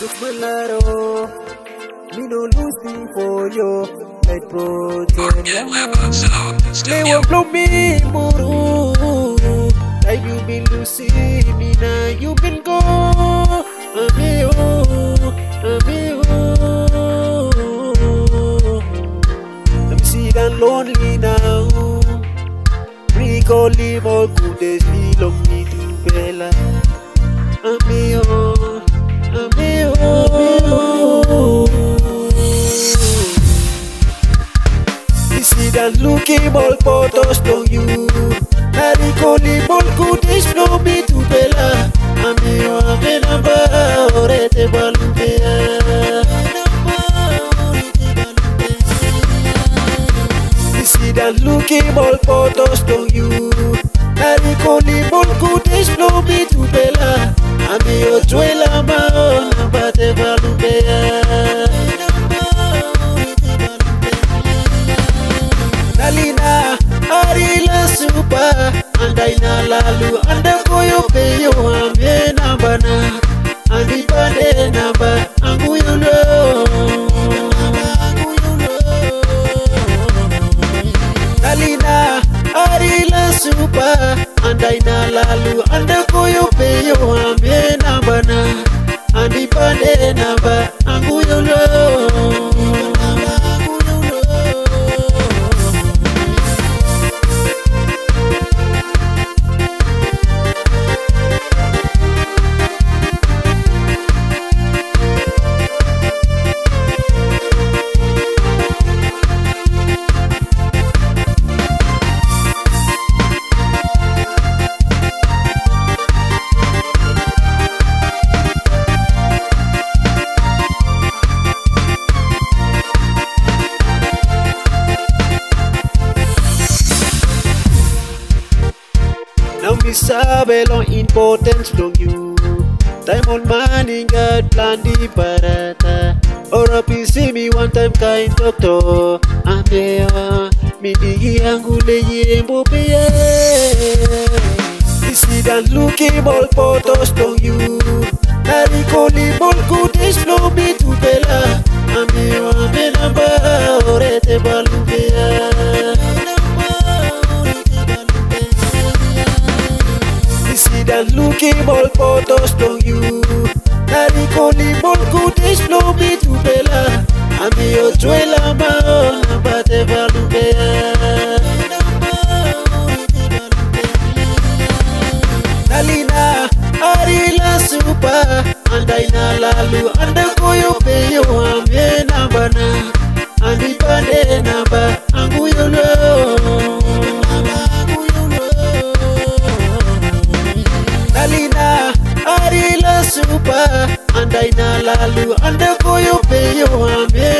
Malaro, me no losing for you. Like protein, they won't blow me muru. Like you been losing me now, you been go. Let me see that lonely now. Recall live all good days belong me to Bella. Dan looking all photos from you. Hari koli bol kudis no me to Bella. Amiyo amenamba orete balubea. Dan looking all photos from you. Hari koli bol kudis no me to Bella. Amiyo juela ma onambate balubea. Nalina arila supa andai na lalu anda koyo peyo ambe nambana andi pande namba anguyulo Nalina arila supa andai na lalu anda koyo peyo ambe nambana andi pande namba anguyulo Now me sabe lo importance from you. Time on money God plan di barata. Or up see me one time kind doctor. Amea mi digi yangu le yembo peye. Isi dan looking all photos from you. Hari koli bol kudis flow me to Bella. Amea amenamba orete balubea. Dan looking all photos from you. Hari koli bol kudis flow me to Bella. Amiyo juela ma onambate balubea. Nalina arila supa andai na lalu anda koyo peyo ambe nambana andi pande namba anguyolo. Nalina arila supa andai na lalu anda koyo peyo ambe